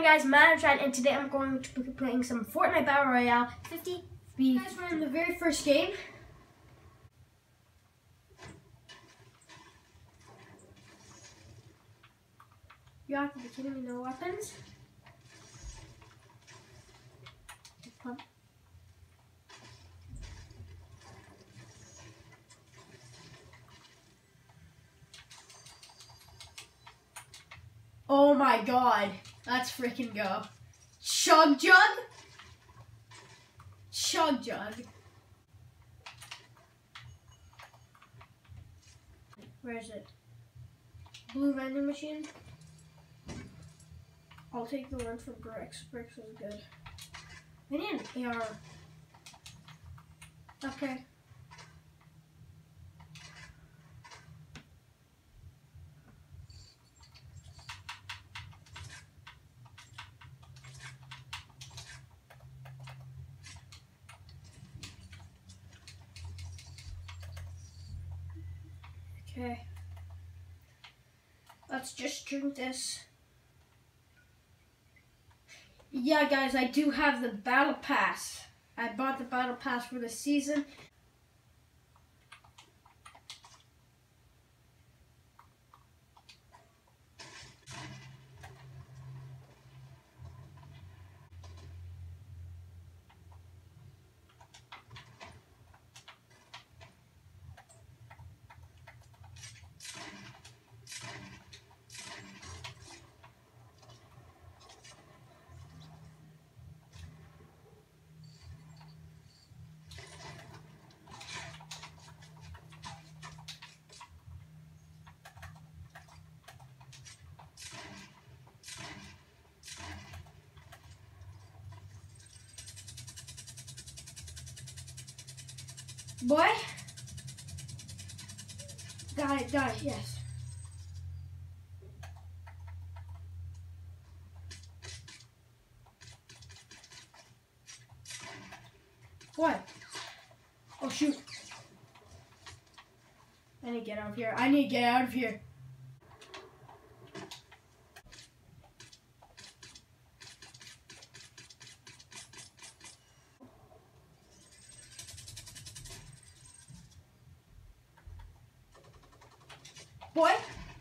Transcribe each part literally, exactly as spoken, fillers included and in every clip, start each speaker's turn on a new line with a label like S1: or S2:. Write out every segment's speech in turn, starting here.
S1: morning, guys. Manatron, and today I'm going to be playing some Fortnite Battle Royale fifty v. Guys, we're in the very first game. You have to be kidding me, no weapons. Oh my god, let's freaking go. Chug Jug? Chug Jug. Where is it? Blue vending machine? I'll take the one for bricks. Bricks is good. I need an A R. Okay. Okay. Let's just drink this. Yeah, guys, I do have the battle pass. I bought the battle pass for the season. Boy? Got it, got it, yes. What? Oh shoot. I need to get out of here. I need to get out of here. Boy?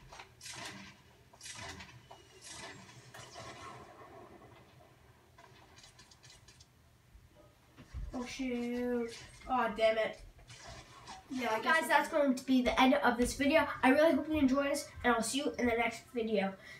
S1: Oh shoot. Oh damn it. Yeah, guys, that's going to be the end of this video. I really hope you enjoyed this, and I'll see you in the next video.